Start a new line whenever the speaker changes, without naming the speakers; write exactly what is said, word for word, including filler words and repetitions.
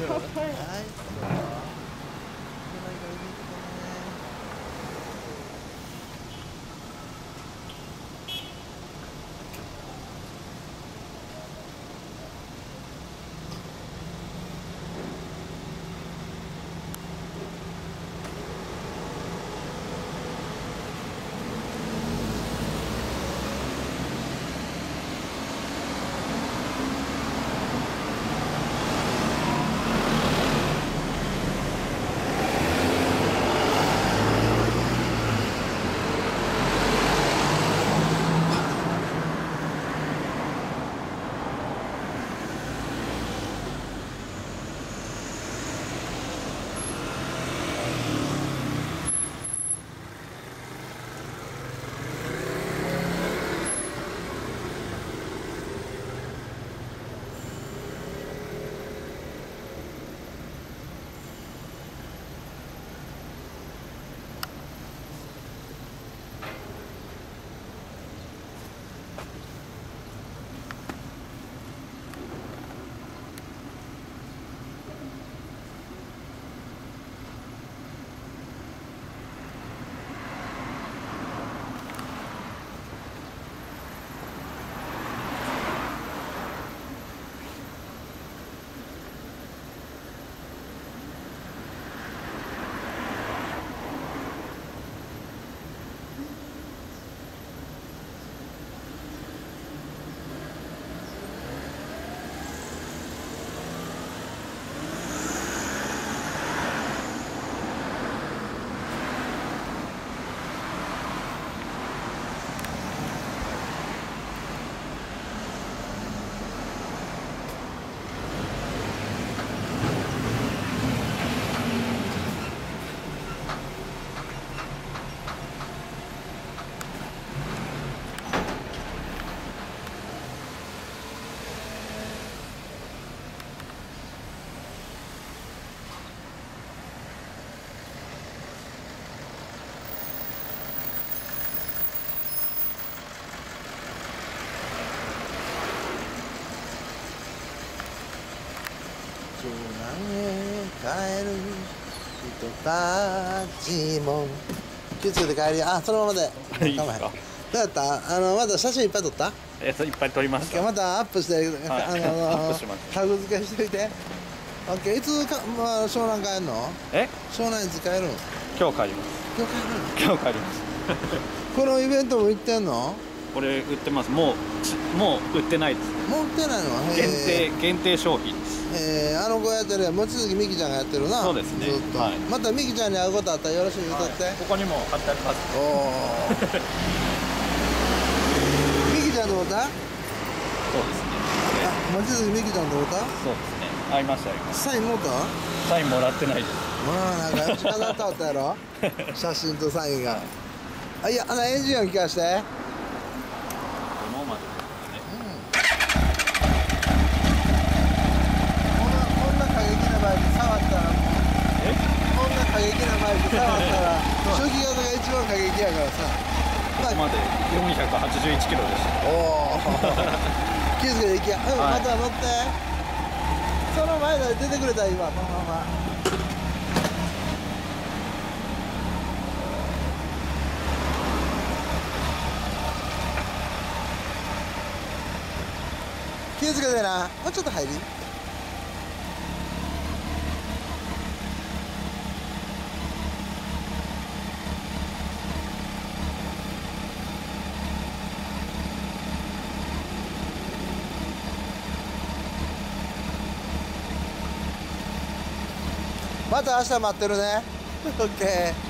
湘南へ帰る人たちも気をつけて帰り、あ、そのままで
いいですか。
どうやった？あのまだ写真いっぱい撮った？
えっといっぱい撮りました。
またアップして、
はい、
あの
アップします。
タグ付けしといて。オッケー。いつか、まあ、湘南帰るの？
え？
湘南いつ帰るの？
今日帰ります。
今日帰るの？
今日帰ります。
このイベントも行ってんの？
これ売ってます。もうもう売ってないです。
もう売ってないの？
限定限定商品です。
えー、あの子やってるやん、望月美希ちゃんがやってるな。
そうですね。
ずっと、はい、また美希ちゃんに会うことあったらよろしく言うとって、はい、
ここにも貼ってあります。
おお美希ちゃんと会った？
そうですね。
望月美希ちゃんと会った？
そうですね。会いましたよ。
サイン持った？
サインもらってないです。
まあなんか近ざったったやろ写真とサインが。あ、いや、あのエンジン音聞かして。
ノーマルですね。
こんな過激なバイク触ったら、え？こんな過激なバイク触ったら初期型が一番過激やからさ。
ここまでよんひゃくはちじゅういちキロでした。
おお気づけていきや。うん、はい、また乗って。その前で出てくれたら今このまま。気をつけてな。もうちょっと入り。また明日待ってるね。オッケー。